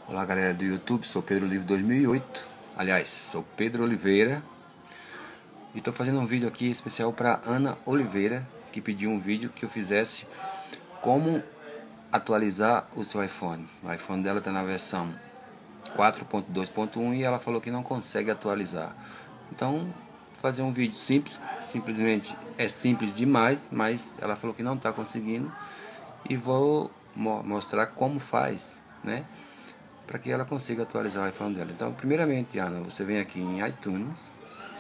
Olá galera do YouTube, sou Pedro Livre 2008. Aliás, sou Pedro Oliveira. E estou fazendo um vídeo aqui especial para Ana Oliveira, que pediu um vídeo que eu fizesse como atualizar o seu iPhone. O iPhone dela está na versão 4.2.1 e ela falou que não consegue atualizar. Então, vou fazer um vídeo simples, simplesmente é simples demais, mas ela falou que não está conseguindo. E vou mostrar como faz, né? Para que ela consiga atualizar o iPhone dela. Então, primeiramente, Ana, você vem aqui em iTunes,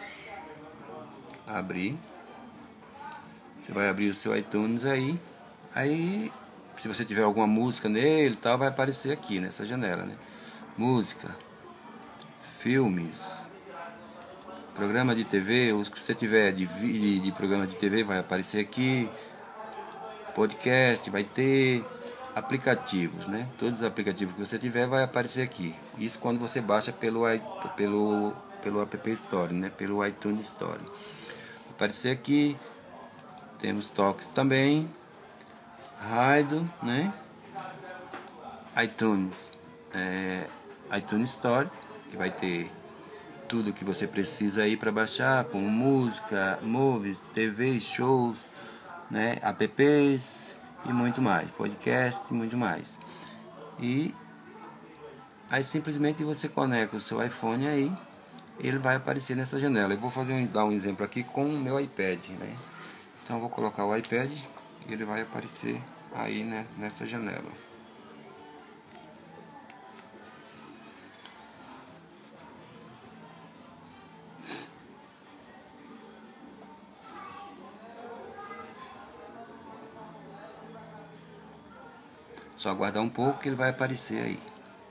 abrir, você vai abrir o seu iTunes aí se você tiver alguma música nele, tal, vai aparecer aqui nessa janela, né? Música, filmes, programa de TV, os que você tiver de programa de TV vai aparecer aqui, podcast vai ter, aplicativos, né? Todos os aplicativos que você tiver vai aparecer aqui. Isso quando você baixa pelo App Store, né? Pelo iTunes Store. Vai aparecer aqui. Temos toques também. Rádio, né? iTunes. iTunes Store, que vai ter tudo que você precisa aí para baixar, como música, movies, TV, shows, né? Apps e muito mais, podcast e muito mais. E aí simplesmente você conecta o seu iPhone aí, ele vai aparecer nessa janela. Eu vou dar um exemplo aqui com o meu iPad, né? Então eu vou colocar o iPad e ele vai aparecer aí, né, nessa janela. Só aguardar um pouco que ele vai aparecer aí.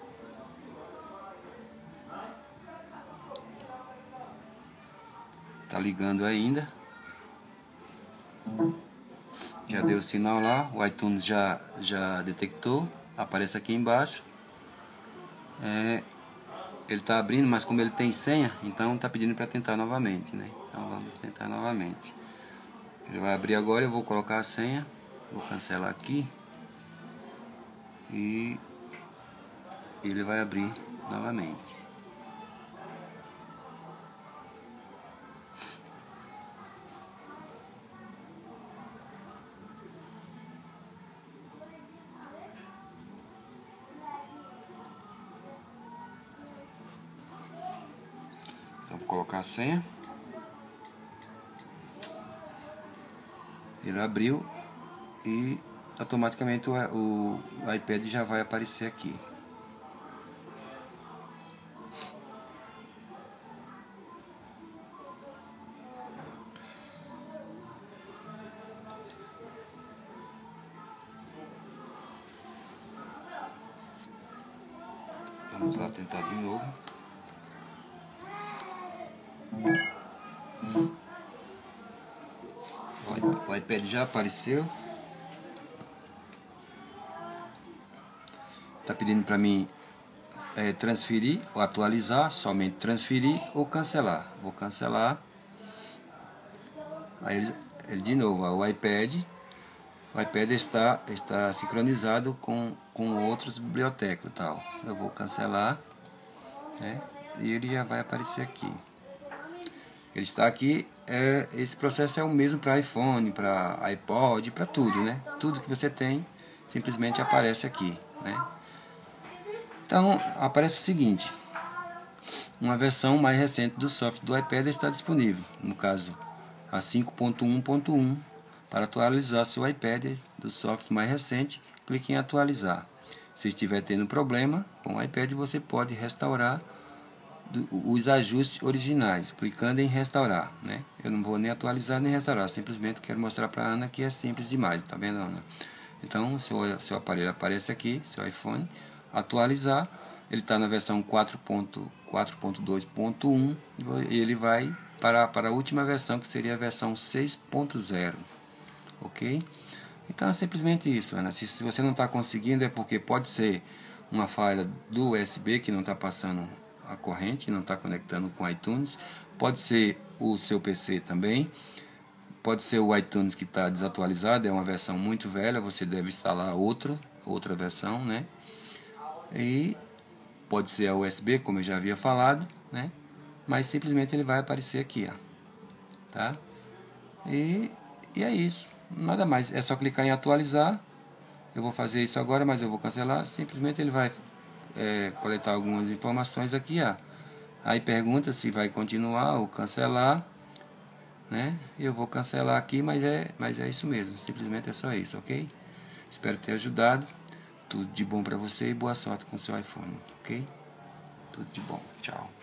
Tá ligando ainda. Já deu o sinal lá, o iTunes já detectou, aparece aqui embaixo. Ele está abrindo, mas como ele tem senha, então está pedindo para tentar novamente, né? Então vamos tentar novamente. Ele vai abrir agora, eu vou colocar a senha, vou cancelar aqui e ele vai abrir novamente. Então vou colocar a senha. Ele abriu e automaticamente o iPad já vai aparecer aqui. Vamos lá tentar de novo. O iPad já apareceu. Está pedindo para mim transferir ou atualizar, somente transferir ou cancelar. Vou cancelar. Aí ele de novo, o iPad está sincronizado com outras bibliotecas e tal. Eu vou cancelar, né? E ele já vai aparecer aqui. Ele está aqui. Esse processo é o mesmo para iPhone, para iPod, para tudo, né? Tudo que você tem simplesmente aparece aqui, né? Então aparece o seguinte: uma versão mais recente do software do iPad está disponível, no caso a 5.1.1. Para atualizar seu iPad do software mais recente, clique em atualizar. Se estiver tendo problema com o iPad, você pode restaurar os ajustes originais, clicando em restaurar, né? Eu não vou nem atualizar nem restaurar, simplesmente quero mostrar para a Ana que é simples demais, tá vendo, Ana? Então, seu aparelho aparece aqui, seu iPhone, atualizar, ele está na versão 4.2.1 e ele vai para a última versão, que seria a versão 6.0, ok? Então é simplesmente isso, Ana. Se você não está conseguindo é porque pode ser uma falha do USB que não está passando a corrente, não está conectando com o iTunes, pode ser o seu PC também, pode ser o iTunes que está desatualizado, é uma versão muito velha, você deve instalar outra versão, né? E pode ser a USB, como eu já havia falado, né? Mas simplesmente ele vai aparecer aqui, ó, tá? E é isso, nada mais, é só clicar em atualizar. Eu vou fazer isso agora, mas eu vou cancelar. Simplesmente ele vai coletar algumas informações aqui, ó. Aí pergunta se vai continuar ou cancelar, né? Eu vou cancelar aqui, mas é isso mesmo, simplesmente é só isso, ok? Espero ter ajudado. Tudo de bom para você e boa sorte com o seu iPhone, ok? Tudo de bom, tchau.